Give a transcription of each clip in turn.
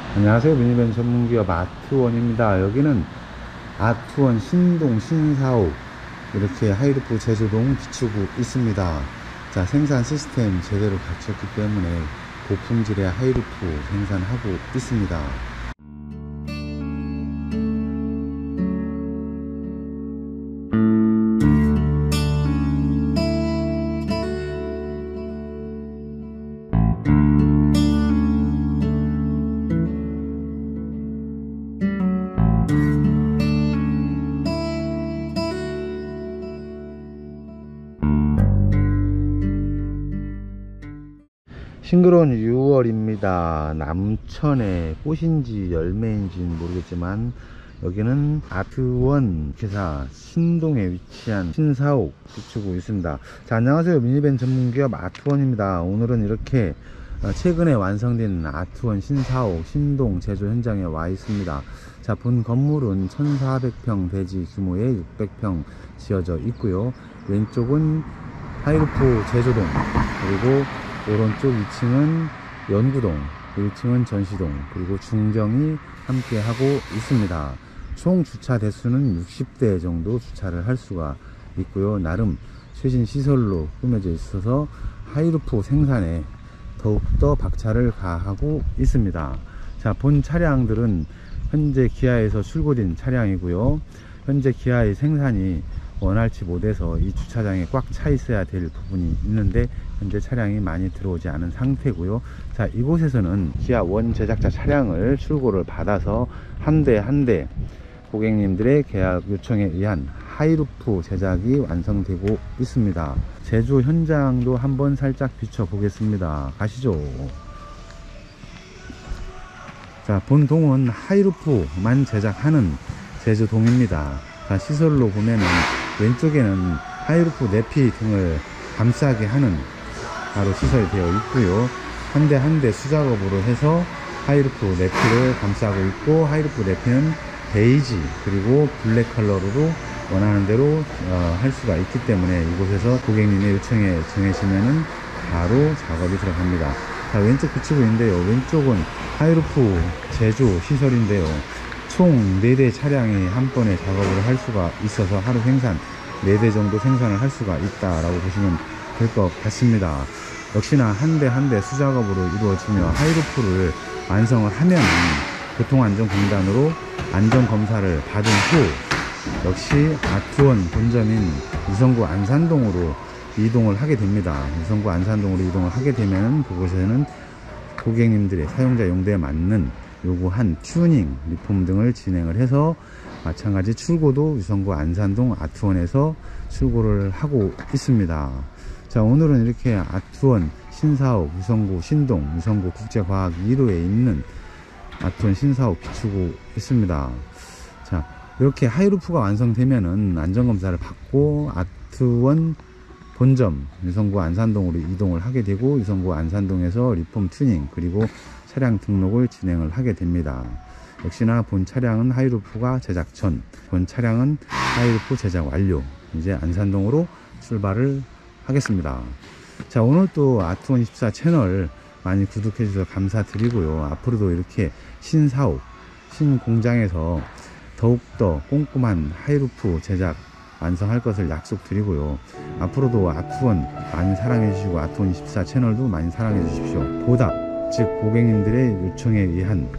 안녕하세요. 미니밴 전문기업 아트원입니다. 여기는 아트원 신동 신사옥 이렇게 하이루프 제조동 비추고 있습니다. 자, 생산 시스템 제대로 갖췄기 때문에 고품질의 하이루프 생산하고 있습니다. 싱그러운 6월입니다. 남천에 꽃인지 열매인지는 모르겠지만 여기는 아트원 회사 신동에 위치한 신사옥 비추고 있습니다. 자, 안녕하세요. 미니밴 전문기업 아트원입니다. 오늘은 이렇게 최근에 완성된 아트원 신사옥 신동 제조 현장에 와 있습니다. 자, 본 건물은 1400평 대지 규모의 600평 지어져 있고요. 왼쪽은 하이루프 제조동, 그리고 오른쪽 2층은 연구동, 1층은 전시동, 그리고 중정이 함께 하고 있습니다. 총 주차 대수는 60대 정도 주차를 할 수가 있고요. 나름 최신 시설로 꾸며져 있어서 하이루프 생산에 더욱더 박차를 가하고 있습니다. 자, 본 차량들은 현재 기아에서 출고된 차량이고요. 현재 기아의 생산이 원활치 못해서 이 주차장에 꽉 차 있어야 될 부분이 있는데 현재 차량이 많이 들어오지 않은 상태고요. 자, 이곳에서는 기아 원 제작자 차량을 출고를 받아서 한 대 한 대 고객님들의 계약 요청에 의한 하이루프 제작이 완성되고 있습니다. 제조 현장도 한번 살짝 비춰 보겠습니다. 가시죠. 자, 본 동은 하이루프만 제작하는 제조동입니다. 자, 시설로 보면은 왼쪽에는 하이루프 내피 등을 감싸게 하는 바로 시설이 되어 있고요. 한 대 한 대 수작업으로 해서 하이루프 내피를 감싸고 있고, 하이루프 내피는 베이지 그리고 블랙 컬러로 원하는 대로 할 수가 있기 때문에 이곳에서 고객님의 요청에 정해지면은 바로 작업이 들어갑니다. 자, 왼쪽 비추고 있는데요. 왼쪽은 하이루프 제조 시설인데요. 총 4대 차량이 한 번에 작업을 할 수가 있어서 하루 생산 4대 정도 생산을 할 수가 있다라고 보시면 될 것 같습니다. 역시나 한 대 한 대 수작업으로 이루어지며 하이루프를 완성을 하면 교통안전공단으로 안전검사를 받은 후 역시 아트원 본점인 유성구 안산동으로 이동을 하게 됩니다. 유성구 안산동으로 이동을 하게 되면 그곳에는 고객님들의 사용자 용도에 맞는 요구한 튜닝, 리폼 등을 진행을 해서 마찬가지 출고도 유성구 안산동 아트원에서 출고를 하고 있습니다. 자, 오늘은 이렇게 아트원 신사옥 유성구 신동 유성구 국제과학 1호에 있는 아트원 신사옥 비추고 있습니다. 자, 이렇게 하이루프가 완성되면은 안전검사를 받고 아트원 본점 유성구 안산동으로 이동을 하게 되고, 유성구 안산동에서 리폼 튜닝 그리고 차량 등록을 진행을 하게 됩니다. 역시나 본 차량은 하이루프가 제작 전, 본 차량은 하이루프 제작 완료. 이제 안산동으로 출발을 하겠습니다. 자, 오늘 또 아트원24 채널 많이 구독해 주셔서 감사드리고요. 앞으로도 이렇게 신사옥 신공장에서 더욱더 꼼꼼한 하이루프 제작 완성할 것을 약속드리고요. 앞으로도 아트원 많이 사랑해 주시고 아트원24 채널도 많이 사랑해 주십시오. 보답, 즉 고객님들의 요청에 의한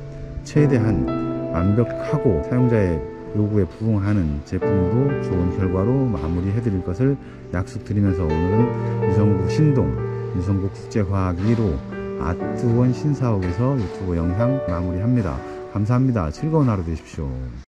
최대한 완벽하고 사용자의 요구에 부응하는 제품으로 좋은 결과로 마무리해 드릴 것을 약속드리면서 오늘은 유성구 신동 유성구 국제과학 1호 아트원 신사옥에서 유튜브 영상 마무리합니다. 감사합니다. 즐거운 하루 되십시오.